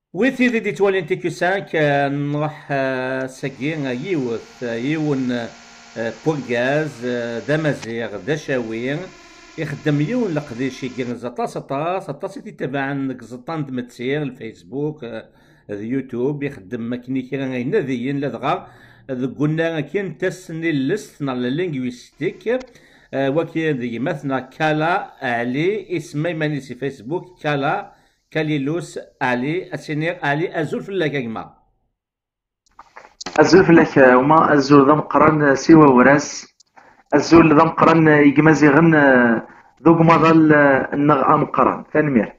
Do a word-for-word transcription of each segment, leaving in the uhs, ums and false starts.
ويثي دي توالي انتي كيسانك آه، نروح آه، ساكين آه، يوث آه، يون آه، بوغاز آه، دمازيغ دشاوين يخدم يون لقديشي كين زطاس طاس طاس يتبع زطان دمتسير الفيسبوك آه، اليوتيوب يخدم مكني كيرا ينذيين لدغا قلنا كين تسني اللست نال اللينغويستيك آه، وكي ذي مثلا كالا علي اسمي ماني سي فيسبوك كالا كاليلوس علي اسينير علي ازول في اللاكاكما. الزول فلاك وما الزول ذا مقرن سوى وراس. الزول ذا مقرن يجمازي غن ذوق مظل النغ مقرن تنمير.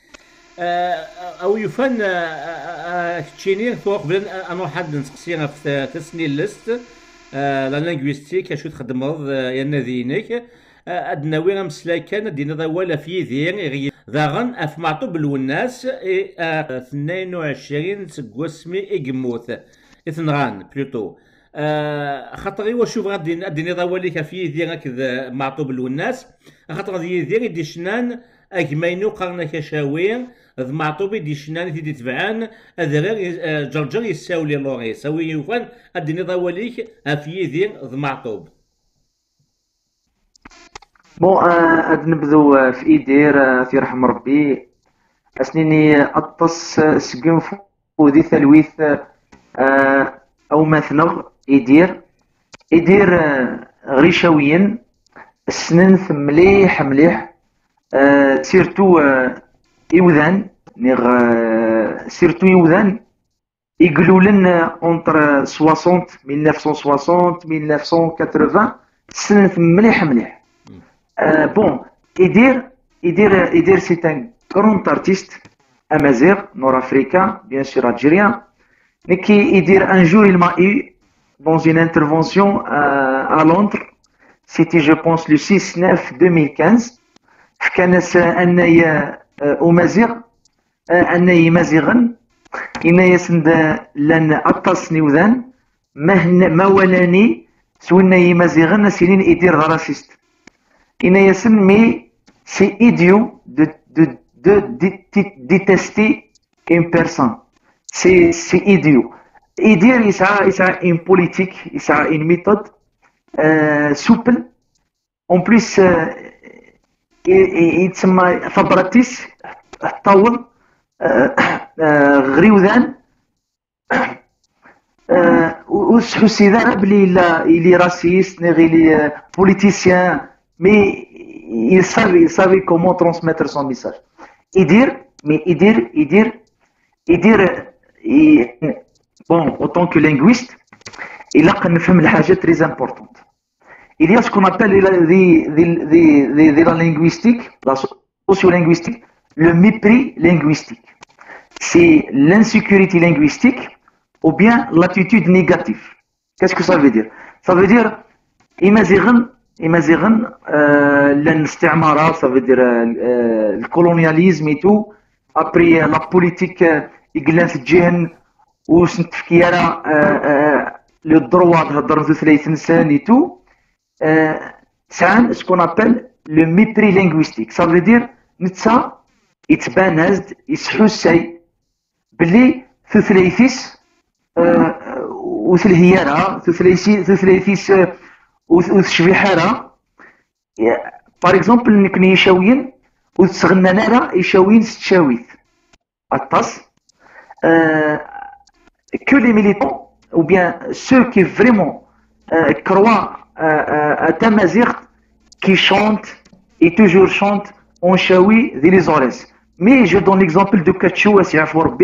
او يفن تشينير فوق قبل انا حد نسقسيها في تسني ليست لا لانغويستيك اشو تخدمض يا نذينك ادنا وين مسلا كان دينا ذا ولا في ذي ذاغن اف معطوب الناس اثنين وعشرين سقوسمي اجموث اثنغان بلوتو خاطر ايوا شوف غادي ادي نضاوليك في ذي هكذا معطوب الناس خاطر ذي ذي دي شنان اجمينو قرنا كشاوين ذ معطوبي دي شنان في دي تبعان اذرار جرجر يساولي لوغي سوي يوفان ادي نضاوليك في ذي ذ معطوب. بون اد نبدو في ايدير في رحم ربي اسنيني اطس سقنف ودي ثلويث او مثنغ يدير يدير غريشاويين السننث مليح مليح سيرتو يوذان نيغ سيرتو يوذان يقولوا لنا اونتر ستين ألف وتسعمية ألف وتسعمية وثمانين السننث مليح مليح. بون يدير يدير يدير سي ان كرونت ارتيست امازيغ نور افريكا بيان سور الجيريان نكي يدير ان جور il m'a eu dans une intervention à Londres, c'était je pense le six neuf deux mille quinze. كان انايا امازيغ انايا مازيغن انايا سند لان اطاس نيوذان ما ولاني سوينا مازيغن سنين يدير راسيست انايا سن مي سي ايديو دو دو دو ديتيستي une personne. C'est c'est idiot. يدير يسعى يسعى une politique يسعى une méthode euh, souple en plus euh, يتسمى فبراتيس طول غريوذان وسحو سيدا بلي لا إلي راسيست نغي لي بوليتيسيان مي il savait il savait comment transmettre son message. يدير مي يدير يدير يدير bon en tant que linguiste il a نفهم الحاجة très importante. Il y a ce qu'on appelle dans la linguistique, la sociolinguistique, le mépris linguistique. C'est l'insécurité linguistique ou bien l'attitude négative. Qu'est-ce que ça veut dire? Ça veut dire, imagine, imagine, l'instimara, ça veut dire euh, le colonialisme et tout, après euh, la politique, il y ou le droit de et tout. C'est ce qu'on appelle le mépris linguistique. Ça veut dire نتسا يتبان هازد يسحوسي بلي ثلاثيس وثلهيارة ثلاثيس وثشبيحارة باغ اكزومبل نكني يشاويين وتسغنى نارا يشاويين ستشاويث الطاس que les militants ou bien ceux qui vraiment euh, croient à Tamazight qui chante et toujours chante en shawi des les oreilles. Mais je donne l'exemple de Kachou, il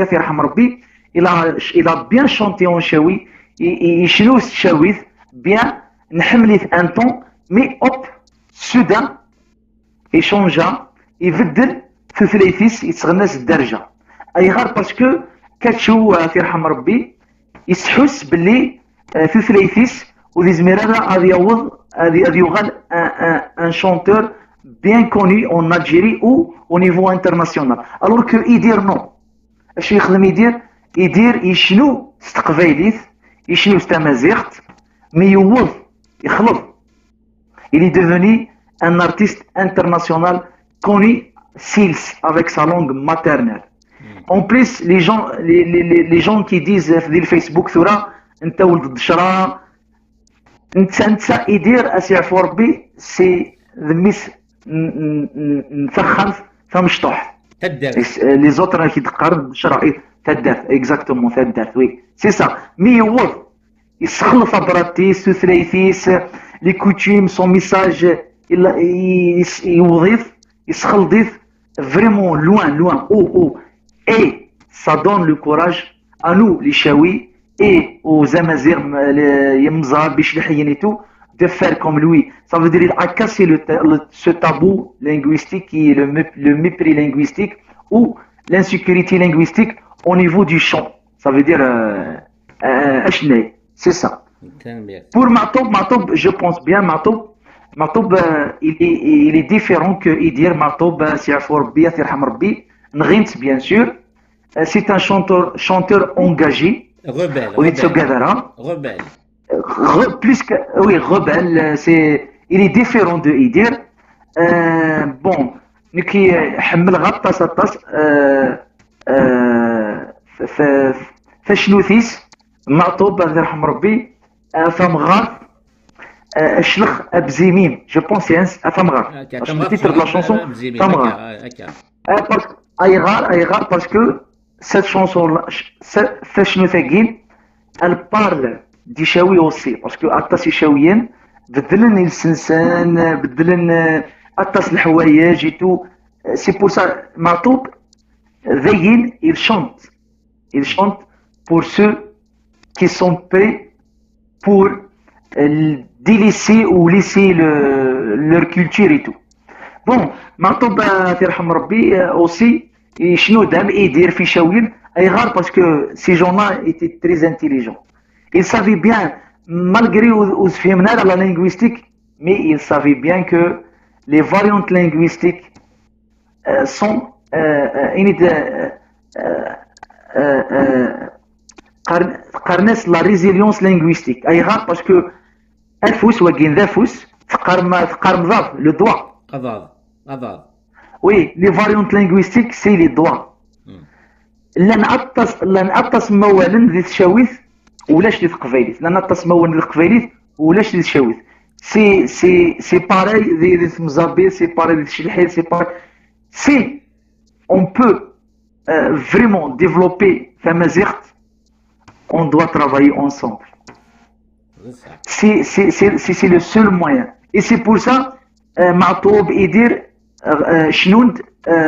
a, il a bien chanté en shawi, il chnou shawi, bien, n'hamlit un temps, mais hop, soudain, il changea, il veut في ثلاثيس يتغنس الدرجة. أيغار باسكو كاتشو في رحم ربي يسحس باللي في ثلاثيس وذي زميرة غادي يوض غادي يوغال ان شونتور bien connu en Algérie ou au niveau international. Alors que يدير نو اش يخدم يدير يدير يشنو ستقبايليت يشنو ستامازيغت مي يوض يخلط. Il est devenu un artiste international connu Sils avec sa langue maternelle. En plus, les gens, les, les, les gens qui disent في الفيسبوك ثورة انت ولد الدشرة انت انت يدير اسي عفو ربي سي ذميس نفخم فمشطوح تدار لي زوتر كي تقارن الدشرة تدار اكزاكتومون تدار وي سي سا مي يوض يسخلف براتيس وثلاثيس لي كوتيم سون ميساج يوظف يسخلضيف فريمون لوان لوان او او اي سا دون لو كوراج ا نو لي شاوي اي او زمازير يمزار باش لحينيتو de faire comme lui. Ça veut dire qu'il a cassé le, le, ce tabou linguistique qui est le, le mépris linguistique ou l'insécurité linguistique au niveau du chant. Ça veut dire euh, euh, c'est ça. Pour Matoub, Matoub, je pense bien, Matoub, Matoub, euh, il, est, il est différent que Idir Matoub, si Afourbi, Rabbi, Nrint, bien sûr. Euh, c'est un chanteur, chanteur engagé. Rebelle. Rebelle. Rebelle. Re, plus que, oui, rebelle, c'est, il est différent de Idir. Euh, bon, nous qui حمل غطاس غطاس فشنوثيس معطوب الله يرحم ربي فمغار شلخ ابزيميم جو بونس سي فمغار le titre de la chanson فمغار ايغار ايغار parce que cette chanson فشنوثاكين elle parle دي شاوي اوسي باسكو اطاس شاويين بدلن السنسان بدلن اطاس الحوايج ايتو سي بور سا معطوب ذيين il chante il chante pour ceux qui sont prêts pour délaisser ou laisser le, leur culture et tout. Bon, معطوب يرحم ربي اوسي شنو دام يدير في شاويين ايغار باسكو سي جون-là étaient très intelligents. Il savait bien, malgré où se fait mener à la linguistique, mais il savait bien que les variantes linguistiques euh, sont euh, euh, euh, la résilience linguistique. Aïra, parce que un fous ou un deux fous, le doigt. Oui, les variantes linguistiques, c'est les doigts. لن أطس لن أطس موالن ذي الشاويث ولاش لي تقبايليت لان التصمون القبايليت ولاش لي تشاويت سي سي سي باراي ذي ذي مزابي سي باراي ذي الشلحيل سي باراي سي اون بو فريمون ديفلوبي تمازيغت اون دوا ترافايي انصومبل سي سي سي سي سي لو سول موين اي سي بور سا معطوب يدير شنوند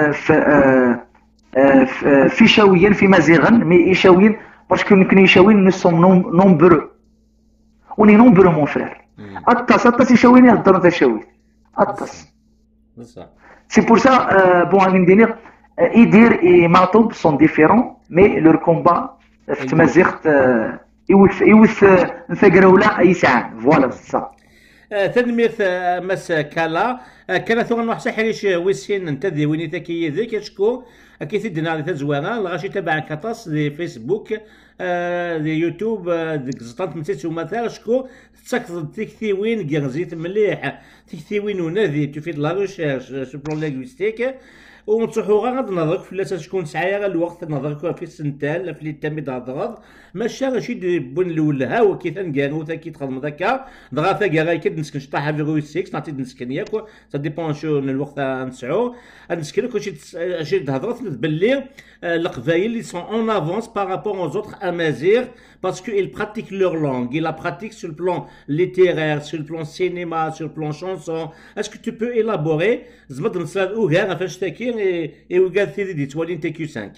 في شاويين في مازيغن مي يشاويين parce que nous Yishaouin nous sommes nombreux. On est nombreux, mon frère. Attas, Attas Yishaouin est dans Yishaouin. Attas. C'est pour ça, euh, bon, à dire, Idir et Matoub sont différents, mais leur combat, Tmazirt, يوث نفقرولا أي ساعة. Voilà, c'est ça. تنميث مس كالا كان ثوغن واحد حريش ويسين نتذي ويني ذكي ذيك شكو كي تدنا لي تزوانا الغاشي تبع كاطاس دي فيسبوك دي يوتيوب ديك زطات متيت ومثال شكو تسكت تكثيوين كيغزيت مليح تكثيوين ونادي تفيد لا ريشيرش سو بلون لينغويستيك ونصحو غا غاد نهضرك فلاس شكون سعايا غا الوقت نهضرك في السنتال في لي تامي تهضرض ماشي غاشي بون الاولها وكيف نكانو تا كي تخدم ذاكا دغا ثاكا غا كي نسكن شطاحه في ستة نعطي نسكن ياك سا ديبون شو الوقت نسعو نسكن كلشي شي تهضرت باللي القبايل اللي سون اون افونس بارابور aux autres amazigh parce qu'ils pratiquent leur langue, ils la pratiquent sur le plan littéraire, sur le plan cinéma, sur le plan chanson. Est-ce que tu peux élaborer زبد نصاد اوغار فاش تاكي اي وقال ثيدي دي توالين تي كيو خمسة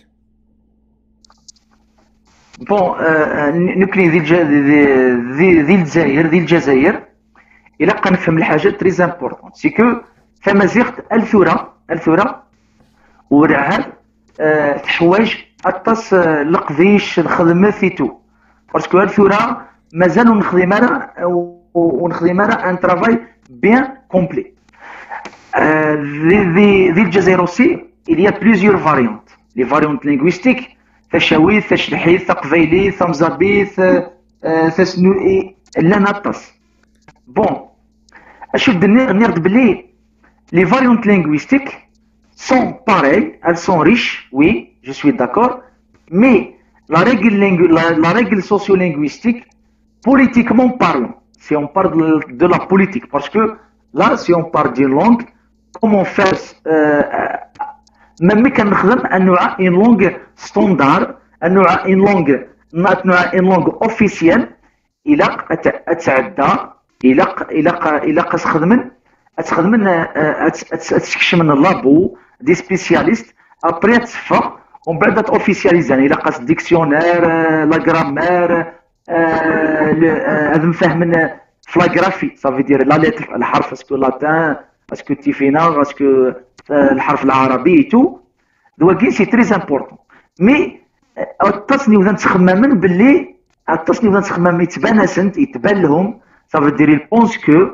بون نكلي ذي ذي ذي الجزائر ذي الجزائر الى بقى نفهم الحاجه تري امبورطون سي كو فمازيغ الثوره الثوره ورعاد تحوايج اطاس القضيش الخدمه فيتو باسكو الثوره مازالوا نخدم انا ونخدم انا ان ترافاي بيان كومبلي ذي الجزائر aussi il y a plusieurs variantes les variantes linguistiques ثشاويث ثشلحيث ثقفيلي ثمزابيث ثسنوئي لا نطس بون اشوف نرد بلي les variantes linguistiques sont pareilles elles sont riches oui je suis d'accord, mais la règle, la, la règle sociolinguistique, politiquement parlant, si on parle de, de la politique, parce que là, si on parle d'une langue, comment faire, euh, même quand on a une langue standard, on a une langue, une langue officielle, il a أتعدى il a il a il a تخدم تخدم تكشف من اللابو دي سبيسياليست ابري تصفى ومن بعد اوفيسياليزان الى قاس ديكسيونير لا غرامير هذا مفهمن فلاغرافي صافي دير لا ليتر الحرف اسكو لاتان اسكو تيفينا اسكو الحرف العربي تو دواكين سي تري امبورطون مي التصنيف ذا نتخممن باللي التصنيف ذا نتخمم يتبان سنت يتبان لهم صافي دير البونس كو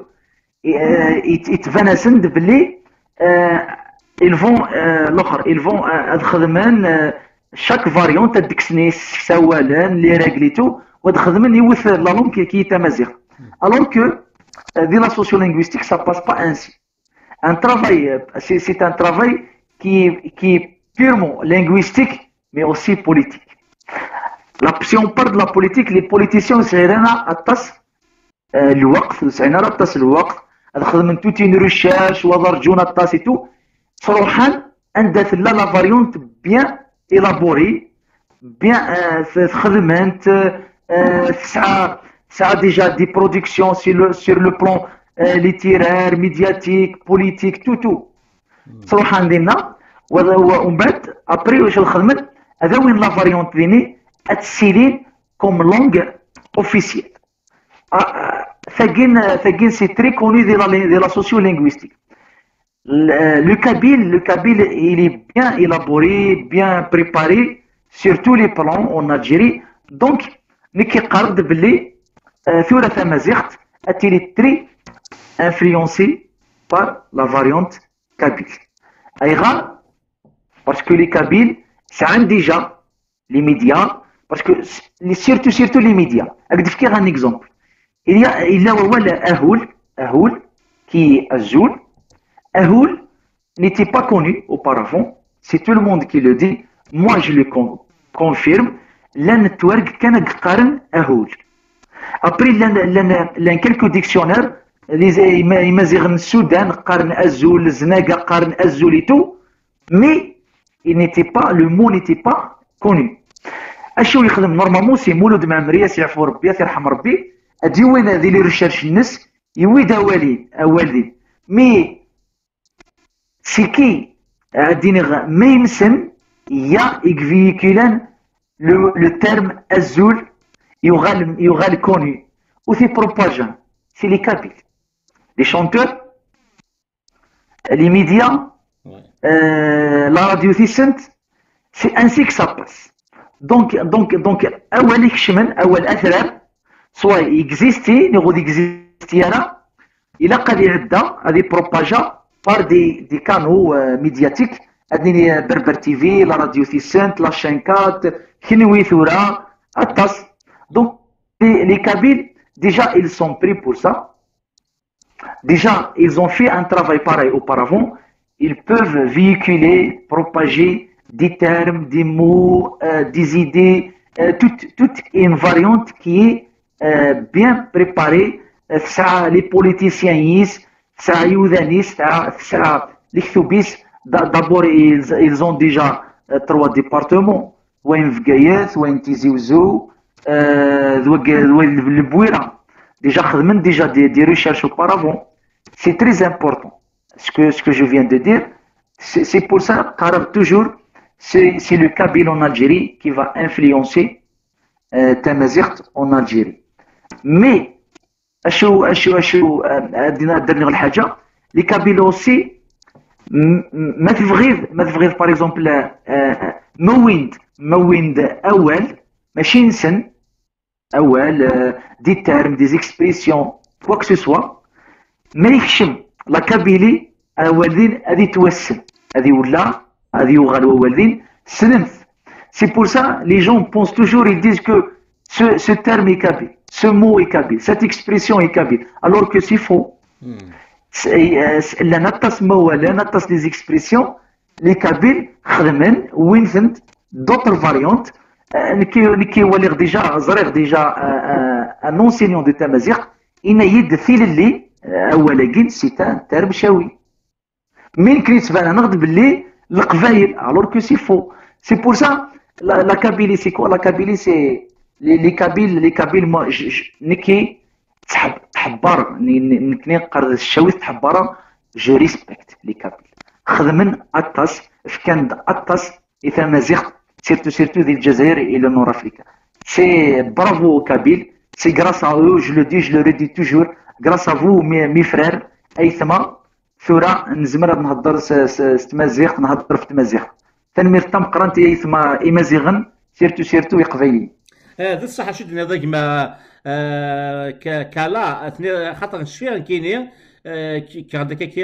يتبان سنت باللي ils vont l'autre ils vont خدمان chaque variante تدكسني سوالا لي ريغليتو وتخدمن يوث لا لونغ كي تمازيغ alors que dans la sociolinguistique ça passe pas ainsi un travail c'est, c'est un travail qui qui est purement linguistique mais aussi politique. La, si on parle de la politique, les politiciens سعينا الطس الوقت سعينا الطس الوقت خدمن toute une recherche وضرجونا الطس تو صراحة عندها لا لا فاريونت بيان إلابوري بيان خدمت تسعى تسعى ديجا دي برودكسيون سير سير لو بلان ليتيرير ميدياتيك بوليتيك تو تو صراحة عندنا ومن بعد ابري واش الخدمت هذا وين لا فاريونت ديني اتسيلين كوم لونغ اوفيسيال ثاقين ثاقين سي تري كوني دي لا دي لا سوسيو لينغويستيك. Le kabyle, le kabyle, il est bien élaboré, bien préparé sur tous les plans en Algérie. Donc, نكي قرد باللي ثورة تمازيغت est très influencé par la variante kabyle. أيغا parce que les kabyles, ça a déjà les médias, parce que surtout surtout les médias. أقدر أفكر un exemple. Il y a il y a ولا أهول أهول qui est Azul. Ahoul n'était pas connu auparavant, c'est tout le monde qui le dit, moi je le con confirme, l'un network كان قارن Ahoul. Après l'un quelques dictionnaires, les imazighen Soudan قارن Azul, Znaga قارن Azul et tout, mais il n'était pas, le mot n'était pas connu. أشو يخدم normalement c'est مولود معمرية سيعفو ربي يرحم ربي، أدي وين هذه اللي ريشيرش الناس يويد أولين أولين، مي c'est qui même il y a véhiculant le, le terme azul il y aura il y aura le connu ou c'est propagé c'est les kabyles les chanteurs les médias euh, la radio c'est ainsi que ça passe donc donc donc أول كشمن أول أثر soit il existait نقول existait là il a قد يعدى هذه propagé par des, des canaux euh, médiatiques, Berber T V, la radio Tissent, la chaîne quatre, Khinoui Thoura, Atas. Donc, les, les Kabyles, déjà, ils sont pris pour ça. Déjà, ils ont fait un travail pareil auparavant. Ils peuvent véhiculer, propager des termes, des mots, euh, des idées, euh, toute, toute une variante qui est euh, bien préparée. Ça, les politiciens y ça يوذانيس تاع تاع الكتوبيس d'abord ils, ils ont déjà euh, trois départements وين فقايات وين تيزي وزو ذوك البويره déjà خدمن déjà des, des recherches auparavant c'est très important ce que ce que je viens de dire c'est, c'est pour ça قرب toujours c'est, c'est le kabyle en Algérie qui va influencer euh, Tamazight en Algérie mais اشو اشو اشو درنا الحاجه لي كابيل اوسي ما تبغي ما تبغي باغ اكزومبل مويند مويند اول ماشي نسن اول دي تيرم دي زيكسبريسيون كوا كو سوا ما يخشم لا كابيلي اولين هذه توسل هذه ولا هذه يغال اولين سنمث سي بور سا لي جون بونس توجور ils disent que ce ce terme est kabyle. Ce mot est kabyle, cette expression est kabyle, alors que c'est faux. La natas mawa, la natas des expressions, les kabyles, khremen, winfent, d'autres variantes. نكي كيولي ديجا زريغ ديجا ان اونسينيون دو تمازيغ ينايد ثيل اللي اولا سي ان ترم شاوي من كيتبان انا نغد باللي القبايل الوغ كو سي فو سي بور سا لا كابيلي سي كو لا كابيلي سي لي كابيل لي كابيل نكي تحب تحبر نكني قرد الشاوي تحبر جو ريسبكت لي كابيل خدمن اطاس كان اطاس تمازيغ سيرتو سيرتو ديال الجزائر الى نور افريكا سي برافو كابيل سي غراس ا او جو لو دي جو لو ريدي توجور غراس ا فو مي فرير ايثما ثورة نزمر نهضر تمازيغ نهضر في تمازيغ تنمير تم قرنت ايثما ايمازيغن سيرتو سيرتو يقبايلي هذا الصح شد هذاك ما كالا خاطر شفير كاينين كي كاين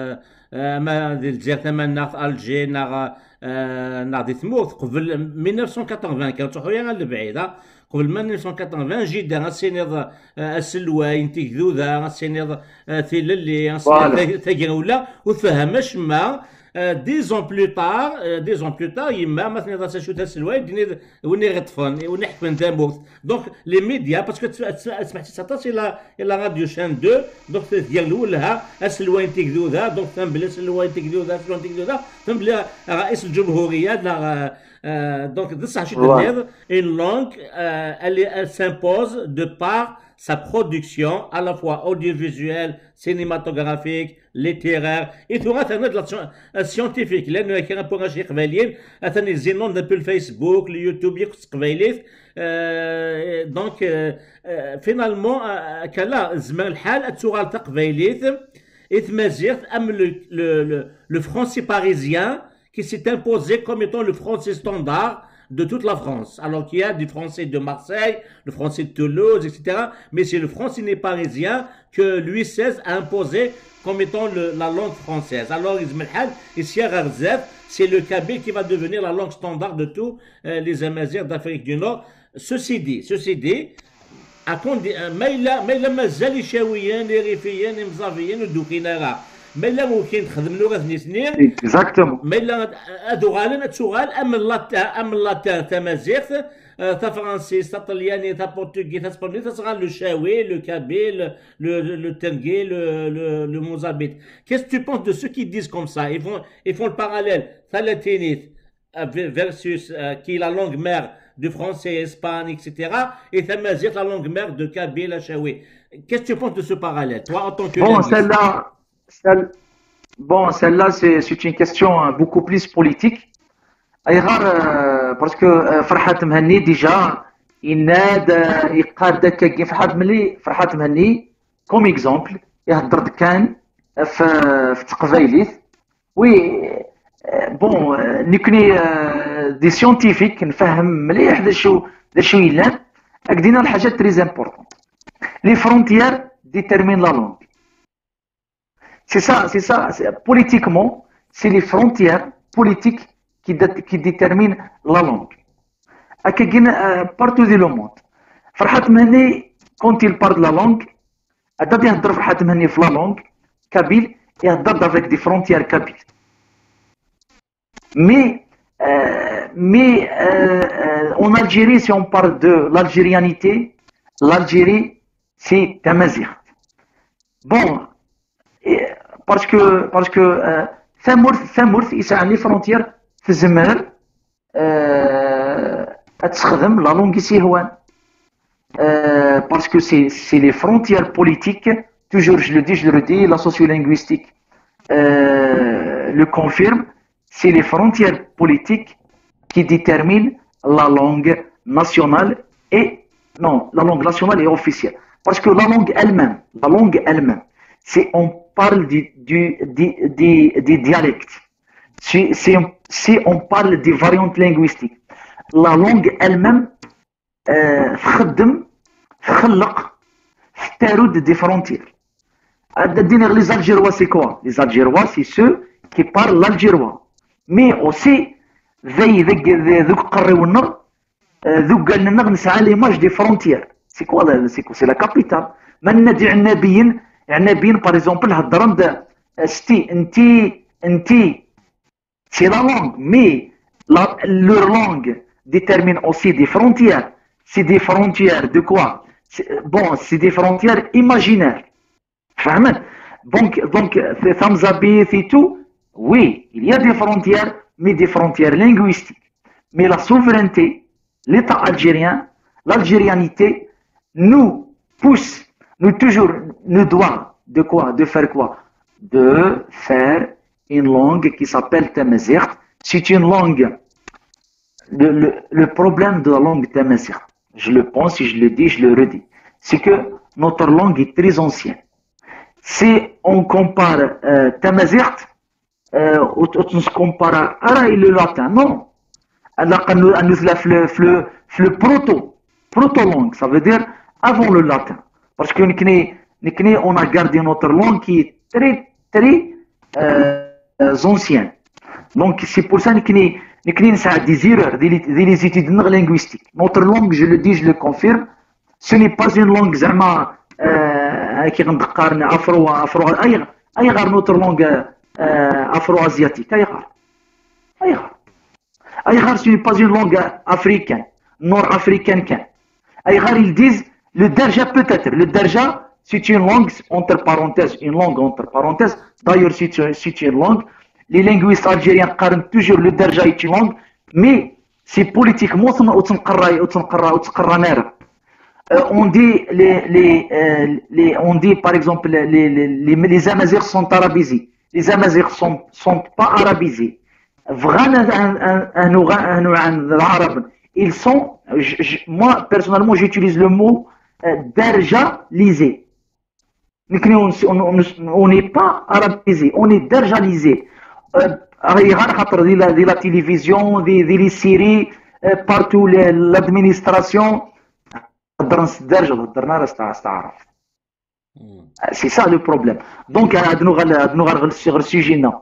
ما ديال الجزائر ثما ناغ الجي ناغ ناغ دي ثموث قبل ألف وتسعمية وثمانين كانت تروحوا غير لبعيده قبل ألف وتسعمية وثمانين جدا غاسينيض السلواين تيكذوذا غاسينيض ثيللي ثاكراولا وتفهمش ما دي زون بلو تار دي زون بلو تار يما مثلا اذا تشوت السلواين ديني وني غطفن ونحفن تاموث دونك لي ميديا باسكو سمعتي تسعطاش الى الى راديو شان اثنين دونك ديال الاولها السلواين تيكذوذا دونك فهم بلي السلواين تيكذوذا السلواين تيكذوذا فهم بلي رئيس الجمهوريه دونك بصح شي تنيض une langue elle s'impose de par sa production à la fois audiovisuelle, cinématographique, littéraire et tout ça scientifique لانه كاين بوغ شي قبايلين ثاني زينون دو الفيسبوك اليوتيوب يقص قبايليت دونك فينالمون كلا زمان الحال تسوغال تقبايليت اتمازيغ ام لو فرونسي باريزيان qui s'est imposé comme étant le français standard de toute la France. Alors qu'il y a du français de Marseille, le français de Toulouse, et cetera. Mais c'est le français parisien que Louis seize a imposé comme étant le, la langue française. Alors, ici à Rarzef, c'est le kabyle qui va devenir la langue standard de tous euh, les Amazirs d'Afrique du Nord. Ceci dit, ceci dit, à condi... mais il a mazali shawiyan, les rifiyan, les mzaviyan, le doukinara. ما لا ممكن تخدم لغه اثنين اكزاكتومون ما لا ادو غالن تسوغال ام لا ام لا تمازيغ تا فرنسي تا طلياني تا بورتوغي تا اسبانيول تا صغار لو شاوي لو كابيل لو تنغي لو موزابيت. Qu'est-ce que tu penses de ceux qui disent comme ça? Ils font ils font le parallèle Talatinit versus qui est la langue mère du français, Espagne, et cetera. Et Tamazight, la langue mère de Kabyle, Achaoui. Qu'est-ce que tu penses de ce parallèle, toi en tant que bon, celle-là, celle, bon, celle-là, c'est, c'est une question beaucoup plus politique. أيغار parce que فرحات مهني ديجا يناد يقاد دكا فرحات ملي فرحات مهني كوم اكزومبل يهضر كان في في تقبايليت وي بون نكني دي سيونتيفيك نفهم مليح دا شو دا شو يلان اكدينا الحاجات تري امبورطون لي فرونتيير ديتيرمين لا لونغ سي سا سي سا بوليتيكمون سي لي فرونتيير بوليتيك qui, qui détermine la langue. Euh, partout dans le monde. Farhat Mehni, quand il parle la langue, il y a des Farhat Mehni dans la langue kabyle et avec des frontières kabyles. Mais, euh, mais euh, en Algérie, si on parle de l'algérianité, l'Algérie, c'est Tamazight. Bon, et, parce que, parce que, Thamourth, Thamourth, il y a des frontières. تزمر تستخدم لا لونغ سيهوان باسكو سي سي لي فرونتيير بوليتيك توجور جو لو دي جو لو دي لا سوسيولينغويستيك لو كونفيرم سي لي فرونتيير بوليتيك qui déterminent la langue nationale et non la langue nationale et officielle parce que la langue elle-même la langue elle-même c'est on parle du du du du, du dialecte. Si, si, on, si on parle des variantes linguistiques, la langue elle-même تخدم تخلق تارود des frontières. Les Algérois c'est quoi? Les Algérois c'est ceux qui parlent l'algérois. Mais aussi ذي ذوك قريونا ذوك قالنا لنا نسعى l'image des frontières. C'est quoi là? C'est quoi? C'est la capitale. من ندي عنابيين عنابيين par exemple هضرن ستي انتي انتي c'est la langue, mais La- leur langue détermine aussi des frontières. C'est des frontières de quoi? C'est- Bon, c'est des frontières imaginaires. فهمت. Donc, donc, c'est Samzabith et tout, oui, il y a des frontières, mais des frontières linguistiques. Mais la souveraineté, l'État algérien, l'algérianité, nous pousse, nous toujours, nous doit de quoi? De faire quoi? De faire une langue qui s'appelle Tamazight. C'est une langue. Le, le, le problème de la langue Tamazight, je le pense, je le dis, je le redis, c'est que notre langue est très ancienne. Si on compare euh, Tamazight, euh, on se compare à le latin, non. Alors, nous nous le, le, le proto, proto-langue, ça veut dire avant le latin. Parce que nous, on a gardé notre langue qui est très, très euh, ancienne. Donc, c'est pour ça que nous avons des erreurs, des, des études linguistiques. Notre langue, je le dis, je le confirme, ce n'est pas une langue zama qui غنقارن afro afro اي اي غير notre langue afro-asiatique اي غير اي غير اي غير ce n'est pas une langue africaine nord-africaine كان اي غير ils disent le darja peut-être le darja c'est une langue entre parenthèses une langue entre parenthèses d'ailleurs c'est une langue les linguistes algériens قارنent toujours le darja est une langue mais c'est politiquement وتنقرا وتنقرا وتقرا نار. Euh, on dit les, les, euh, les, on dit par exemple les, les, les, les Amazirs sont arabisés. Les Amazirs sont, sont pas arabisés. Vraiment, ils sont, je, je, moi personnellement j'utilise le mot euh, derjalisé. On n'est pas arabisé, on est derjalisé. Euh, de la télévision, des les séries, euh, partout l'administration. C'est ça le problème. Donc, sur le sujet, non.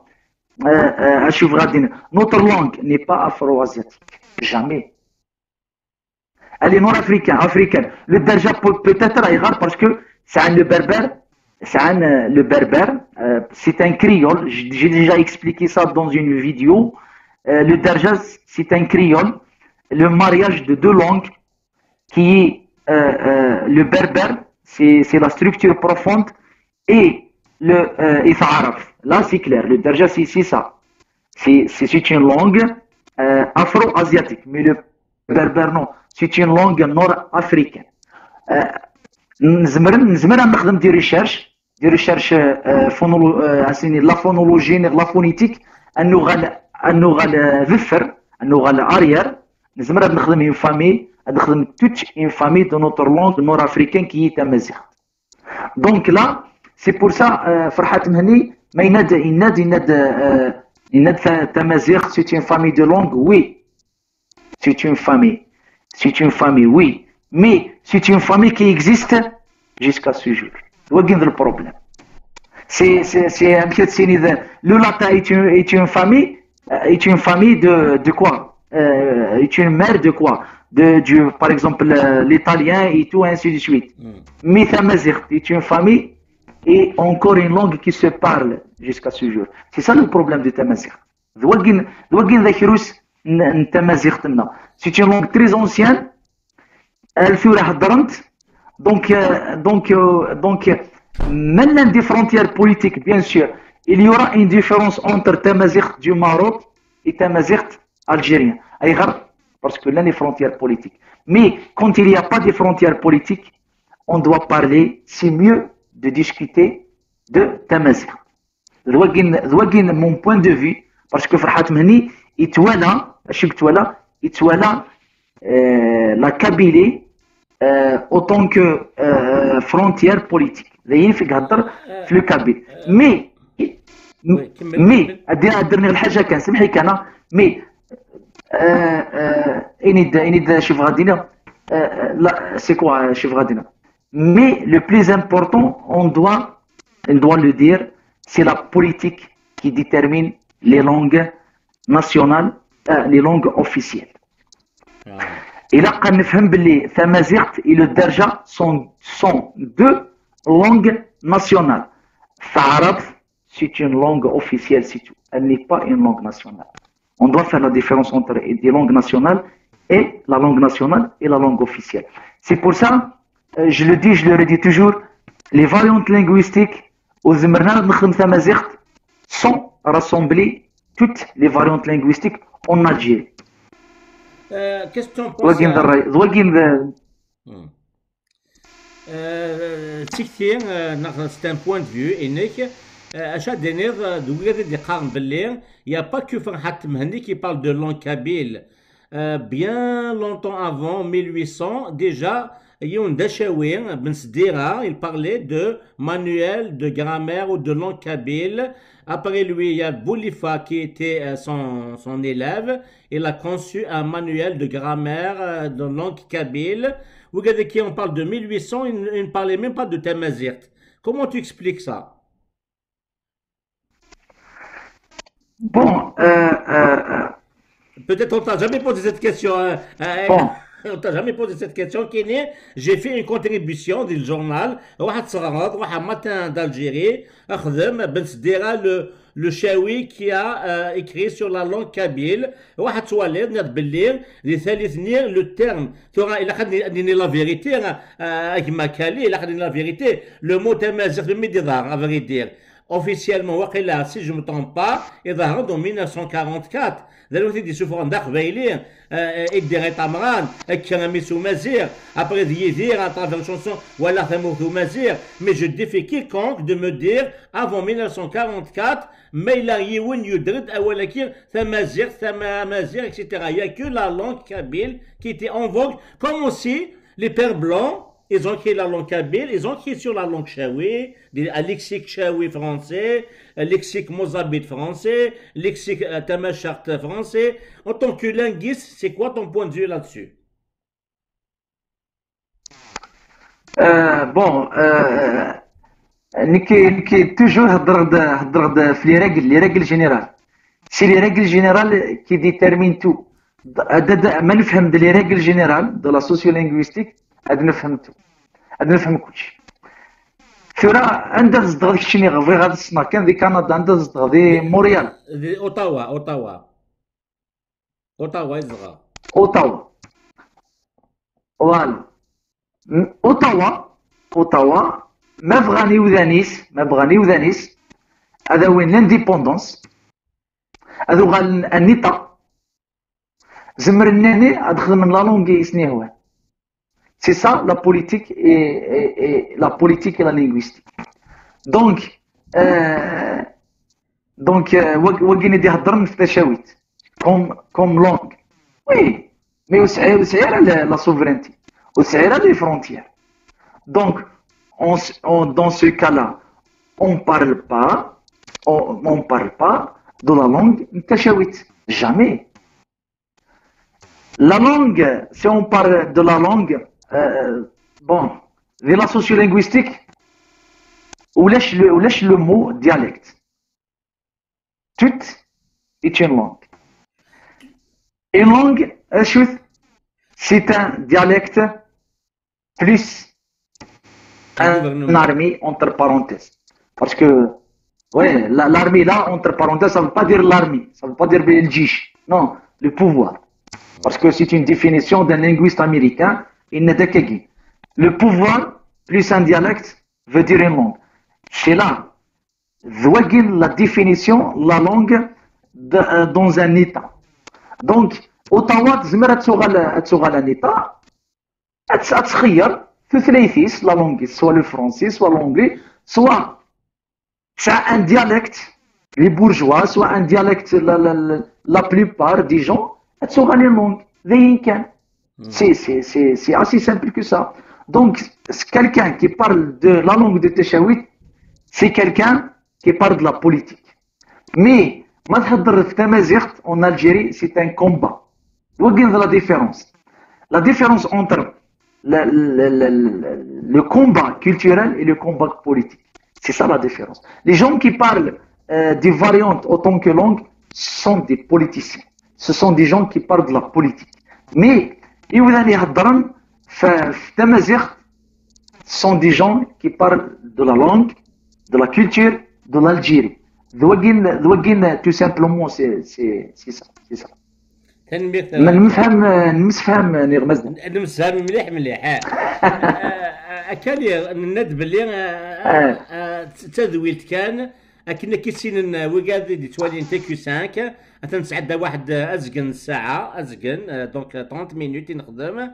Notre langue n'est pas afro-asiatique. Jamais. Elle est nord-africaine, africaine. Le Darja peut-être ailleurs parce que c'est le berbère. C'est le berbère. C'est un créole. J'ai déjà expliqué ça dans une vidéo. Le Darja, c'est un créole. Le mariage de deux langues qui est Euh, euh, le berbère, c'est la structure profonde, et le euh, Isaraf. Là, c'est clair. Le Darja, c'est ça. C'est une langue euh, afro-asiatique. Mais le berbère, non. C'est une langue nord-africaine. نزمر نخدم des recherches, des recherches la phonologie, la phonétique, أنه أنه غنذفر أنه غنعرير نزمر نخدم une famille. toute une famille de notre langue nord-africaine qui est Tamazight. Donc là, c'est pour ça, Farhat Mhani, mais il y a Tamazight, c'est une famille de langue, oui. C'est une famille. C'est une famille, oui. Mais c'est une famille qui existe jusqu'à ce jour. C'est le problème. C'est un petit peu le latin est une, est une famille, est une famille de, de quoi? Euh, est une mère de quoi? De, du, par exemple l'italien et tout ainsi de suite. Mm. Mais Tamazight est une famille et encore une langue qui se parle jusqu'à ce jour. C'est ça le problème de Tamazight. C'est une langue très ancienne. Elle fut hadrante. Donc, euh, donc, euh, donc, même des frontières politiques, bien sûr, il y aura une différence entre Tamazight du Maroc et Tamazight algérien. Parce que là, les frontières politiques. Mais quand il n'y a pas de frontières politiques, on doit parler, c'est mieux de discuter de Tamazight. Mon point de vue, parce que Farhat Mhani, il voilà, la Kabylie euh, autant que euh, frontière politique. زي في قهضر في لو كابيل مي مي dernière حاجه كان سمحي كان مي انيد انيد شوف غادينا لا سي كوا شوف غادينا mais le plus important on doit on doit le dire c'est la politique qui détermine les langues nationales euh, les langues officielles. Et là, quand nous savons que les Tamazight et le Darja sont, sont deux langues nationales. L'arab, c'est une langue officielle, c'est tout. Elle n'est pas une langue nationale. On doit faire la différence entre des langues nationales et la langue nationale et la langue officielle. C'est pour ça, euh, je le dis, je le redis toujours, les variantes linguistiques aux sont rassemblées toutes les variantes linguistiques en Algérie. Euh, Qu'est-ce que tu en penses euh, c'est un point de vue unique. Achat dernier, il n'y a pas que Farhat Mehni qui parle de langue kabyle. Euh, bien longtemps avant, mille huit cents, déjà, Youn Dachawir, Ben Sdira, il parlait de manuel de grammaire ou de langue kabyle. Après lui, il y a Boulifa qui était euh, son, son élève. Il a conçu un manuel de grammaire euh, de langue kabyle. Vous regardez qui on parle de mille huit cents, il, il ne parlait même pas de Tamazirt. Comment tu expliques ça? Bon, euh, euh, peut-être on t'a jamais posé cette question. Hein, hein, bon. On t'a jamais posé cette question. J'ai fait une contribution dans le journal. Un matin d'Algérie, Ben Sdira, le le chaoui qui a euh, écrit sur la langue kabyle. واحد تواليد ناد بالليل لثالثني le terme. Il a dit la vérité. Avec ma Kali, il a dit la vérité. Le mot tamazight, le médidar, à vrai dire. Officiellement, وقيلا, si je ne me trompe pas, il va en mille neuf cent quarante-quatre. دلوقتي دي سوفر ندخ بايلين ادي تمران كان ميسو مازير après يدير à travers une chanson ولا ثموثو مازير mais je défie quiconque de me dire avant mille neuf cent quarante-quatre ما إلا يون يدرد ولكن ثمازير ثمازير et cetera. Il n'y a que la langue kabyle qui était en vogue, comme aussi les pères blancs. Ils ont écrit la langue kabyle, ils ont écrit sur la langue chaoui, un lexique chaoui français, un lexique mozabite français, lexique euh, tamashart français. En tant que linguiste, c'est quoi ton point de vue là-dessus? euh, Bon, euh, نكي toujours هضر هضر في لي ريغل لي ريغل جينيرال. سي لي ريغل جينيرال كي ديتيرمين تو. ما نفهم دي لي ريغل جينيرال دو لا سوسيو لينغويستيك هاد نفهمتو هاد نفهم كلشي. ثورا عندها تصدق داك الشيء اللي غادي الصنا كان دي كندا عندها تصدق دي موريال دي اوتاوا اوتاوا اوتاوا يزغا اوتاوا فوالا اوتاوا اوتاوا ما بغاني وذانيس ما بغاني وذانيس هذا وين لانديبوندونس هذا غال النيتا زمر الناني غاد خدم لا لونغي سني هو. C'est ça la politique et, et, et la politique et la linguistique. Donc, euh, donc, وقينا دي هضر في تشاويت comme comme langue. Oui, mais وسعيرة وسعيرة la souveraineté, وسعيرة les frontières. Donc, on, on, dans ce cas-là, on parle pas, on, on parle pas de la langue tachawit. Jamais. La langue, si on parle de la langue, Euh, bon, de la sociolinguistique, ou lâche le, ou lâche le mot dialecte. Tout est une langue. Une langue, c'est un dialecte plus un armée entre parenthèses. Parce que, ouais, l'armée là, entre parenthèses, ça ne veut pas dire l'armée, ça ne veut pas dire le jish. Non, le pouvoir. Parce que c'est une définition d'un linguiste américain. Le pouvoir plus un dialecte veut dire une langue. C'est là, la définition, la langue de, euh, dans un état. Donc, Ottawa, تزمر un état, تخير في ثلاثيس la langue, soit le français, soit l'anglais, soit c'est un dialecte, les bourgeois, soit un dialecte, la, la, la, la plupart des gens, تسوغ une langue, ذي كان. C'est assez simple que ça. Donc, quelqu'un qui parle de la langue de Tachawit, c'est quelqu'un qui parle de la politique. Mais, en Algérie, c'est un combat. Vous voyez la différence. La différence entre le, le, le, le combat culturel et le combat politique. C'est ça la différence. Les gens qui parlent euh, des variantes autant que langue sont des politiciens. Ce sont des gens qui parlent de la politique. Mais, et vous allez dire, ce sont des gens qui parlent de la langue, de la culture, de l'Algérie. ذوقين ذوقين تو سامبلومون سي سي سي سا سي سا تنمية ما نفهم نفهم نغمز نمسها مليح مليح. كان الند باللي تذويلت كان اكن كيسين وكاد دي توالي انت كيو خمسة تنسعد واحد ازقن ساعه ازقن دونك ثلاثين مينوت نخدم.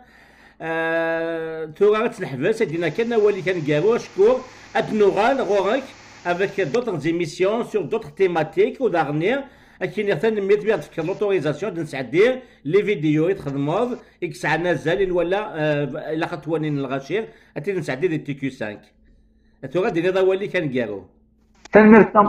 تو تنحبس دينا كان ولي كان كارو شكور ادنوغال غورك avec d'autres émissions sur d'autres thématiques ou d'avenir. أكين يثني ميت بيع تفكر لوتوريزاسيون نسعديه لي فيديو يتخدموض إكس عنا زالين ولا إلا خطوانين الغشير أتي نسعدي دي تي كيو خمسة. تو غادي نضا ولي كان كارو. تنمير تم.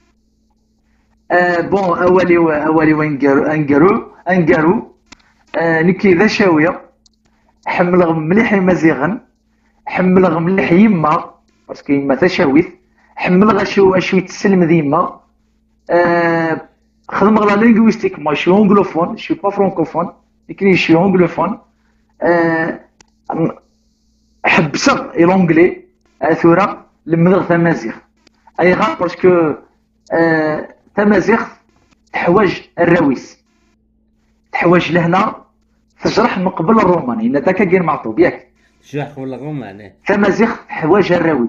آه بون أولي و أولي وين كارو أنكارو أنكارو آه نكي ذا شاوية حمل مليح مزيغن حمل مليح يما باسكو يما تشاويت حمل غشو شوي تسلم ديما. آه خدم غلا لينغويستيك ما شي اونغلوفون شي با فرانكوفون لكن شي اونغلوفون. أه حبسه لونغلي ثورة لمدغ تمازيغ اي غا باسكو أه تمازيغ تحواج الراويس تحواج لهنا تجرح من قبل الروماني ان داك كاين معطوب ياك تجرح قبل الروماني تمازيغ تحواج الراويس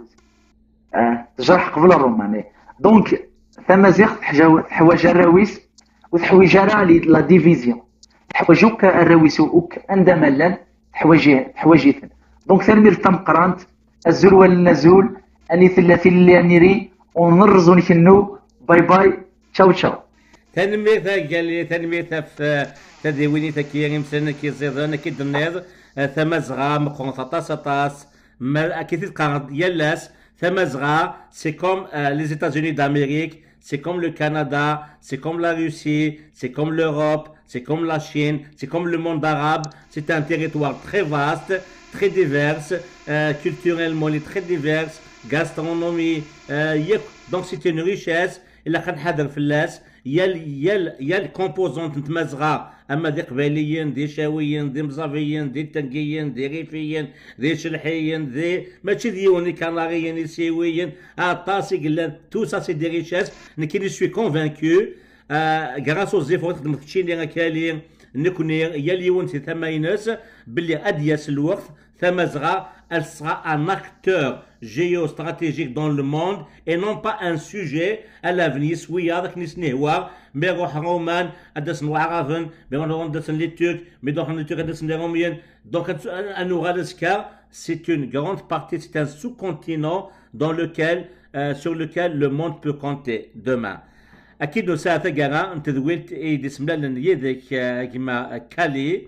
أه تجرح قبل الروماني دونك تمازيغ تحواج الراويس وتحواج لا ديفيزيون تحواجوك الراويس وك اندملان تحواجي تحواجيتن دونك ثاني تم قرانت الزول والنزول اني ثلاثي اللي نيري ونرزو نكنو باي باي تشاو تشاو. تنمية قال لي تنمية في تدويني تكيري مسنة كي زيدان كي دنيض ثمازغا مقرون طاس طاس ما اكيد تقارد يلاس ثمازغا سي كوم لي États-Unis d'Amérique. C'est comme le Canada, c'est comme la Russie, c'est comme l'Europe, c'est comme la Chine, c'est comme le monde arabe. C'est un territoire très vaste, très divers, euh, culturellement il est très divers, gastronomie. Euh, donc c'est une richesse. Il a كنحضر في اللاس يا يا يا الكومبوزونت متمازغه اما دي قباليين دي شاويين دي مزافيين دي تنقيين دي ريفيين دي شلحيين دي ماشي ديوني كناريين يسيويين اطاسي قلان تو سا سي دي ريشيس كي سوي كونفانكو غراس او زيفورت خدمت شي اللي غاكالي نكوني يا اليون سي ثماينس باللي ادياس الوقت ثمازغه elle sera un acteur géostratégique dans le monde et non pas un sujet à l'avenir. Oui, avec Nisnewa, mais Roman, Adesson Waraven, mais on aura les Turcs, mais dans les Turcs, Adesson les Romiens. Donc, à Nouraleska, c'est une grande partie, c'est un sous-continent dans lequel, euh, sur lequel le monde peut compter demain. أكيد نساعد جرا أنت ذويت إيه دسم لنا يدك كما كالي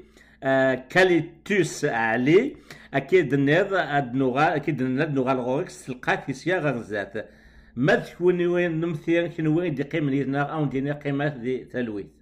كاليتوس علي أكيد النيض أدنوغا أكيد النيض الغوركس تلقى في سياغ غزات ما تكوني وين نمثير كنوين دي قيمة لينا أو دينا قيمة دي تلويث.